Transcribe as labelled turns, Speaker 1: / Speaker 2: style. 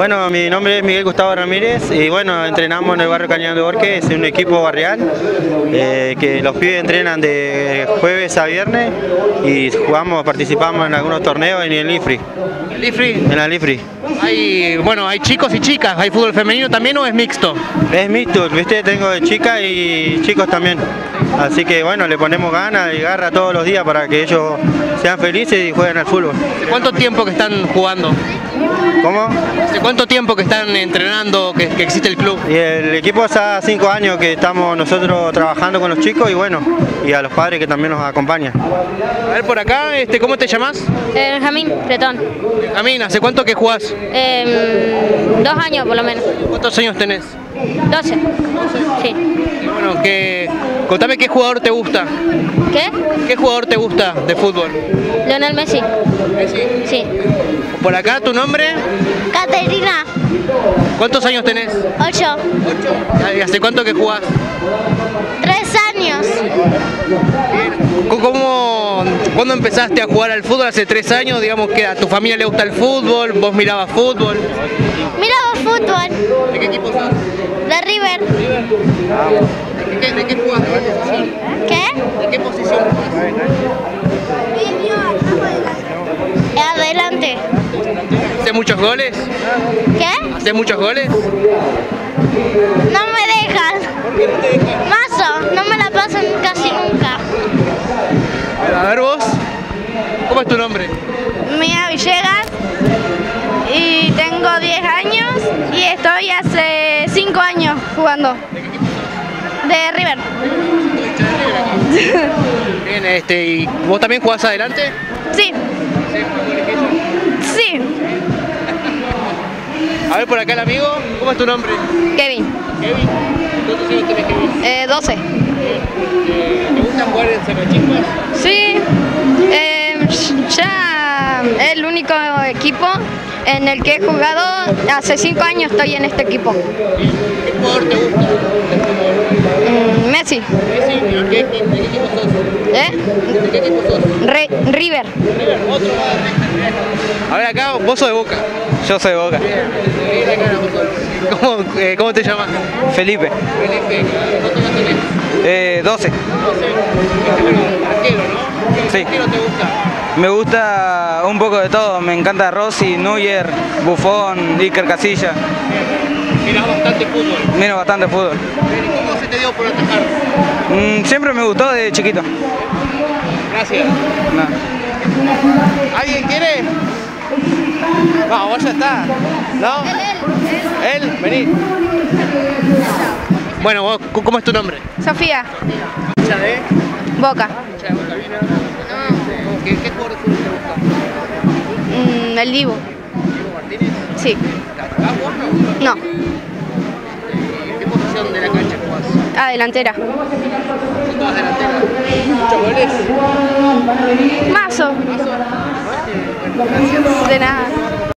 Speaker 1: Bueno, mi nombre es Miguel Gustavo Ramírez y bueno, entrenamos en el barrio Cañón de Borges, es un equipo barrial que los pibes entrenan de jueves a viernes y participamos en algunos torneos en el IFRI.
Speaker 2: ¿El IFRI?
Speaker 1: En el IFRI.
Speaker 2: Hay chicos y chicas, ¿hay fútbol femenino también o es mixto?
Speaker 1: Es mixto, viste, tengo de chicas y chicos también. Así que bueno, le ponemos ganas y garra todos los días para que ellos sean felices y jueguen al fútbol.
Speaker 2: ¿Cuánto tiempo que están jugando?
Speaker 1: ¿Cómo?
Speaker 2: ¿Hace cuánto tiempo que están entrenando, que existe el club?
Speaker 1: Y el equipo hace 5 años que estamos nosotros trabajando con los chicos y bueno, y a los padres que también nos acompañan.
Speaker 2: A ver por acá, ¿cómo te llamas?
Speaker 3: Benjamín Bretón.
Speaker 2: Benjamín, ¿hace cuánto que jugás?
Speaker 3: 2 años por lo menos.
Speaker 2: ¿Cuántos años tenés?
Speaker 3: 12. Sí.
Speaker 2: Y bueno, contame qué jugador te gusta.
Speaker 3: ¿Qué?
Speaker 2: ¿Qué jugador te gusta de fútbol?
Speaker 3: Lionel Messi.
Speaker 2: ¿Messi?
Speaker 3: Sí.
Speaker 2: Por acá, ¿tu nombre?
Speaker 3: Caterina.
Speaker 2: ¿Cuántos años tenés?
Speaker 3: 8.
Speaker 2: ¿Y hace cuánto que jugás?
Speaker 3: 3 años.
Speaker 2: ¿Cuándo empezaste a jugar al fútbol? ¿Hace 3 años? Digamos que a tu familia le gusta el fútbol, vos mirabas fútbol.
Speaker 3: Miraba fútbol.
Speaker 2: ¿De qué equipo sos?
Speaker 3: De River.
Speaker 2: ¿De qué jugás? ¿De qué posición?
Speaker 3: ¿Qué?
Speaker 2: ¿De qué posición jugás?
Speaker 3: Adelante.
Speaker 2: ¿Haces muchos goles?
Speaker 3: ¿Qué?
Speaker 2: ¿Haces muchos goles?
Speaker 3: No me dejan.
Speaker 2: ¿Por qué no te dejan?
Speaker 3: Mazo, no me la pasan casi nunca.
Speaker 2: A ver vos, ¿cómo es tu nombre?
Speaker 3: Mía Villegas y tengo 10 años y estoy hace 5 años jugando.
Speaker 2: ¿De qué equipo sos?
Speaker 3: De River.
Speaker 2: Bien, ¿y vos también jugás adelante?
Speaker 3: Sí. Sí.
Speaker 2: A ver por acá el amigo, ¿cómo es tu nombre?
Speaker 3: Kevin.
Speaker 2: Kevin. ¿Cuántos años tenés, Kevin?
Speaker 3: 12.
Speaker 2: ¿Te gusta jugar en Sacachispas?
Speaker 3: Sí. Ya es el único equipo en el que he jugado. Hace 5 años estoy en este equipo.
Speaker 2: ¿Qué jugador te gusta?
Speaker 3: Messi.
Speaker 2: Messi, ¿de qué equipo sos? ¿De qué equipo sos?
Speaker 3: River.
Speaker 2: River, otro más. A ver acá, vos sos de Boca.
Speaker 1: Yo soy Boca.
Speaker 2: ¿Cómo te llamas?
Speaker 1: Felipe.
Speaker 2: Felipe, ¿cuántos años tenés?
Speaker 1: 12.
Speaker 2: 12. Arquero, ¿no?
Speaker 1: Sí.
Speaker 2: ¿Qué arquero te gusta?
Speaker 1: Me gusta un poco de todo, me encanta Rossi, Neuer, Buffon, Iker Casillas.
Speaker 2: Mirás bastante fútbol.
Speaker 1: Miro bastante fútbol.
Speaker 2: ¿Y cómo se te dio por atajar?
Speaker 1: Siempre me gustó de chiquito.
Speaker 2: Gracias.
Speaker 1: No.
Speaker 2: ¿Alguien quiere? No, vos ya está. ¿No? ¿Él? Vení. Bueno, vos, ¿cómo es tu nombre?
Speaker 3: Sofía.
Speaker 2: ¿Hincha de?
Speaker 3: Boca.
Speaker 2: ¿Hincha de Boca vino? No. ¿Qué jugador de fútbol te gusta?
Speaker 3: El Dibu.
Speaker 2: ¿Diego Martínez?
Speaker 3: Sí.
Speaker 2: ¿Atacás vos no?
Speaker 3: No.
Speaker 2: ¿En qué posición de la cancha jugás?
Speaker 3: Delantera.
Speaker 2: ¿Son todas delanteras? ¿Muchos goles?
Speaker 3: Mazo.
Speaker 2: ¿Mazo? Bueno, gracias.
Speaker 3: De nada.